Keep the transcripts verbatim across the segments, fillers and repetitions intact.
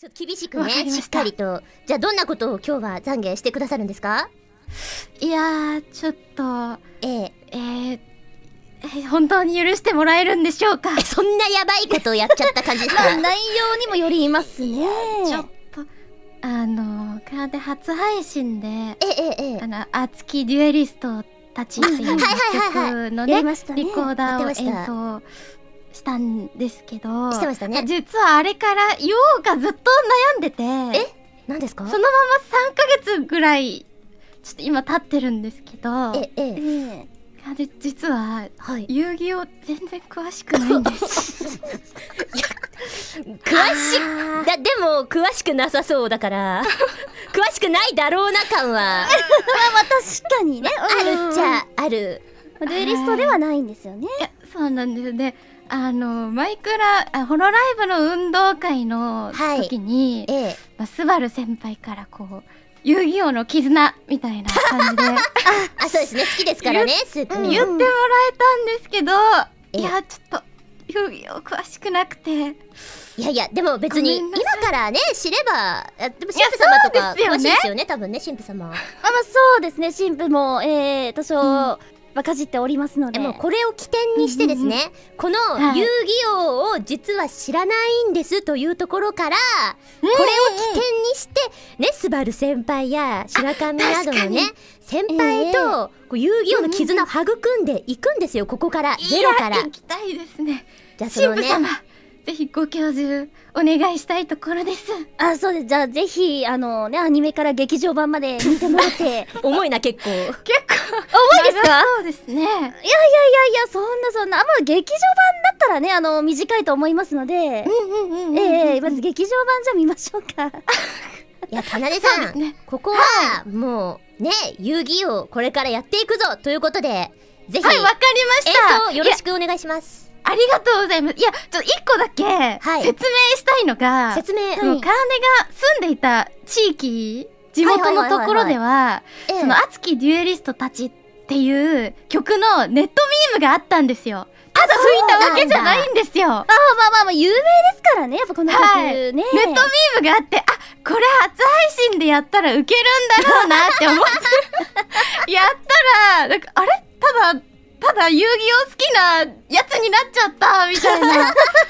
ちょっと厳しくね、しっかりと。じゃあどんなことを今日は懺悔してくださるんですか？ いやー、ちょっと、 えええー、えー、本当に許してもらえるんでしょうか？ え、そんなやばいことをやっちゃった感じですか？ まあ、内容にもよりますね。 ちょっと、あの、カーで初配信で、 ええええあの、熱きデュエリストたちっていう曲のね、リコーダーを演奏したんですけど、 してましたね。 実はあれから言おうかずっと悩んでて、 え、何ですか？ そのままさんかげつぐらいちょっと今経ってるんですけど、 ええええで実は、 はい、 遊戯王全然詳しくないんですいや詳しいだ、でも詳しくなさそうだから詳しくないだろうな感はまあまあ確かにね、 あるっちゃある。 デュエリストではないんですよね。 いや、そうなんですね。あのマイクラあホロライブの運動会の時に、 はい、ええまあ、スバル先輩からこう遊戯王の絆みたいな感じであ、そうですね、好きですからね、スープ、 言ってもらえたんですけど、いやちょっと遊戯王詳しくなくて、いやいや、でも別に今からね知れば、でも神父様とか詳しいですよね、多分ね、神父様。あ、まあそうですね、神父もえー、多少ばかじっておりますので、 もうこれを起点にしてですね、この遊戯王を実は知らないんですというところから、これを起点にしてね、スバル先輩や白神などのね先輩とこう遊戯王の絆を育んでいくんですよ、ここからゼロから。 行きたいですね。 じゃあそのね、 神父様ぜひご教授お願いしたいところです。 あ、そうです。じゃあぜひあのね、アニメから劇場版まで見てもらって重いな、結構結構重いですか？ そうですね。いやいやいやいや、 そんなそんな、まあ劇場版だったらね、あの短いと思いますので、ええまず劇場版じゃ見ましょうか。 いや、かなでさん、ね、ここはもうね、遊戯王これからやっていくぞということで、ぜひ、 はい、わかりました。 演奏よろしくお願いします。 ありがとうございます。いや、ちょっと一個だけ、はい、説明したいのが、 説明、 その、カーネが住んでいた地域、地元のところでは、その、熱きデュエリストたちっていう曲のネットミームがあったんですよ。ただ吹いたわけじゃないんですよ。ああ、まあまあまあ、有名ですからね、やっぱこの曲ね。はい、 ネットミームがあって、あ、これ初配信でやったらウケるんだろうなって思ってやったら、なんか、あれただ、ただ遊戯王好きなやつになっちゃったみたいなこの罪は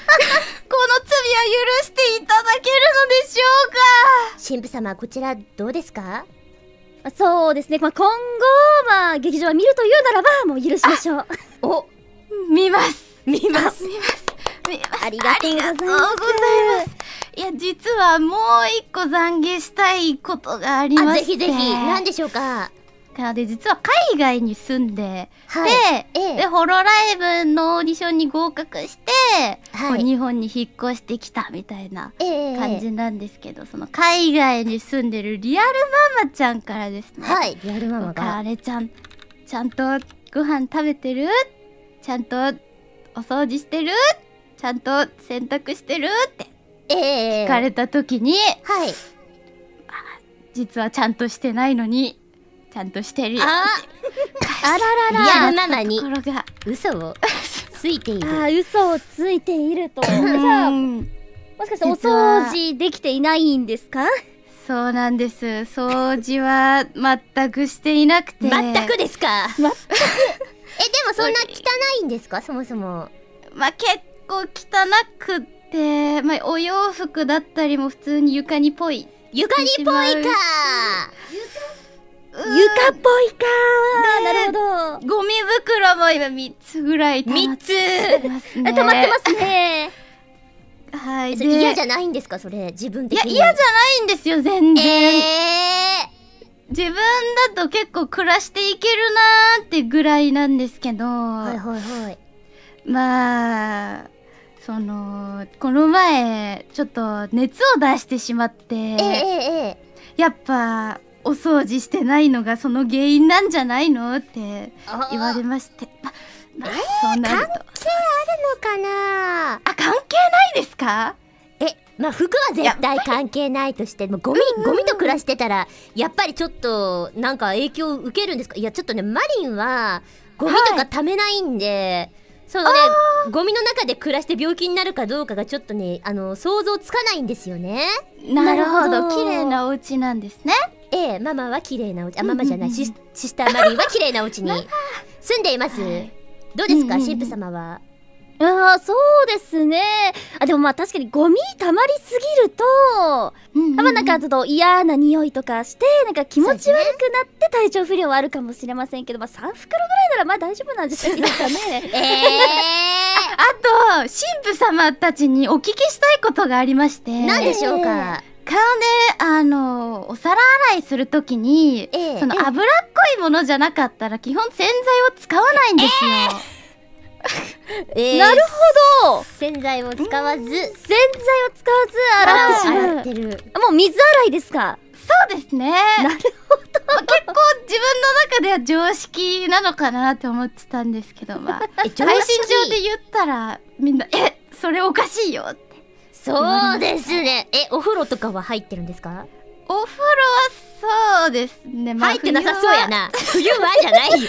許していただけるのでしょうか？ 神父様、こちらどうですか？ そうですね、まあ、今後、まあ、劇場は見るというならばもう許しましょう。 お、見ます見ます見ます見ます。 ありがとうございます。 いや、実はもう一個懺悔したいことがありまして、 ぜひぜひ、何でしょうか？ で、実は海外に住んで、 はい、 で、 ええ、 でホロライブのオーディションに合格して、はい、日本に引っ越してきたみたいな感じなんですけど、ええ、その海外に住んでるリアルママちゃんからですね、 はい、リアルママが、 あれちゃんちゃんとご飯食べてる？ちゃんとお掃除してる？ちゃんと洗濯してる？って聞かれた時に、 はい、 実はちゃんとしてないのにちゃんとしてるよ。 ああららら、 リアルママに嘘をついている。 あ、嘘をついていると。じゃあ、もしかしてお掃除できていないんですか？ そうなんです。掃除は全くしていなくて。 全くですか？全く。え、でもそんな汚いんですか？そもそも。 まあ結構汚くて、まあお洋服だったりも普通に床にぽい。 床にぽいか。 床っぽいかー、なるほど。 ゴミ袋も今みっつぐらいみっつ溜まってますね。 はい。嫌じゃないんですか、それ？自分的に。 いや、嫌じゃないんですよ、全然。 えー、自分だと結構暮らしていけるなーってぐらいなんですけど、 はいはいはい。 まあそのこの前ちょっと熱を出してしまって、えーえー、やっぱお掃除してないのがその原因なんじゃないのって言われまして、ま、まあ、 えー、 そうなると関係あるのかな。 あ、関係ないですか？ え、まあ服は絶対関係ないとしても、ゴミゴミと暮らしてたらやっぱりちょっとなんか影響受けるんですか？いや、ちょっとね、マリンはゴミとかためないんで、はい、 そのねゴミの中で暮らして病気になるかどうかがちょっとねあの想像つかないんですよね。 なるほど、綺麗なお家なんですね。 ええ、ママは綺麗なお家、あママじゃない、シスシスターマリンは綺麗なお家に住んでいます。どうですか、神父様は。 ああ、そうですね。あ、でもまあ確かにゴミ溜まりすぎると、うんうんうん、まあなんかちょっと嫌な匂いとかしてなんか気持ち悪くなって体調不良はあるかもしれませんけど、まあさん袋ぐらいならまあ大丈夫なんじゃないですかね。えー、あ, あと神父様たちにお聞きしたいことがありまして。 何でしょうか。 顔であのお皿洗いするときに、えー、その脂っこいものじゃなかったら基本洗剤を使わないんですよ。えーえー、なるほど。 洗剤を使わず、洗剤を使わず洗ってしまう。 洗ってる。 もう水洗いですか。 そうですね。 なるほど。 結構自分の中では常識なのかなって思ってたんですけど、まあ配信上で言ったらみんなえそれおかしいよって。 そうですね。えお風呂とかは入ってるんですか。 お風呂はそうですね。 まあ、入ってなさそうやな。冬はじゃないよ。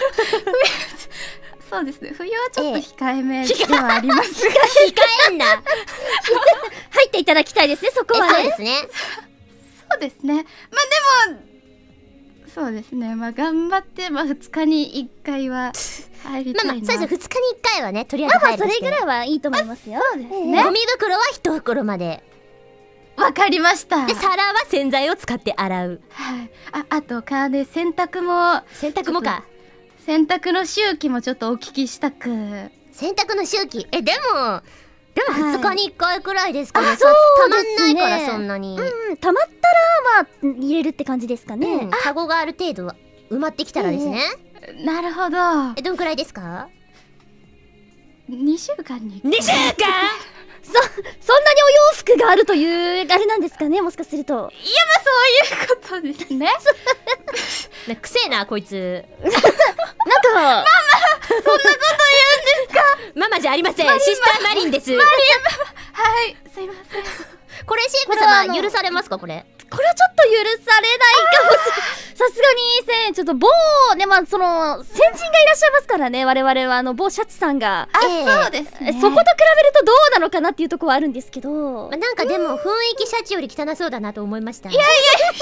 そうですね。冬はちょっと控えめではありますが、 控えんな。 入っていただきたいですね。そこはね。 そうですね。 そうですね。まあでもそうですね。まあ頑張ってまあふつかにいっかいは入りたいな。 まあまあそうです。ふつかにいっかいはねとりあえず入る。 まあそれぐらいはいいと思いますよ。 そうですね。 ゴミ袋は一袋まで。 わかりました。 で皿は洗剤を使って洗う。 はい。ああとかで洗濯も洗濯もか。 洗濯の周期もちょっとお聞きしたく。 洗濯の周期えでもでもふつかにいっかいくらいですかね。 はい、そうたまんないからそんなに。 うん、たまったらまあ入れるって感じですかね。 うん、カゴがある程度埋まってきたらですね。 えー、なるほど。 えどんくらいですか。 にしゅうかんに。 にしゅうかんそ、そんなにお洋服があるというあれなんですかね、もしかすると。いや、まあそういうことですね。 なくせえなこいつ。 なんかママそんなこと言うんですか。 ママじゃありません。シスターマリンです。マリンはい、すいません。 これ神父様許されますかこれ。 これはちょっと許されないかもしれない。さすがにせんちょっと某ねまあその先人がいらっしゃいますからね、我々はあの某シャチさんが。 あ、えー、そうですね。 そこと比べるとどうなのかなっていうところはあるんですけど、 まあ、なんかでも雰囲気シャチより汚そうだなと思いました。 いやいや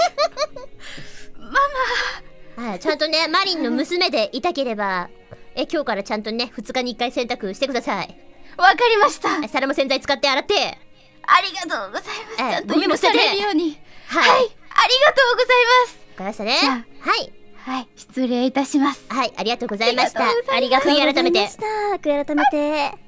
ママ、はい、ちゃんとねマリンの娘でいたければえ今日からちゃんとねふつかにいっかい洗濯してください。 わかりました。 皿も洗剤使って洗って。 ありがとうございます。ちゃんと許されるように。 はい、 はい、ありがとうございます。 わかりましたね。はいはい、失礼いたします。 はい、ありがとうございました。 ありがとうございました。 悔い改めて。 悔い改めて。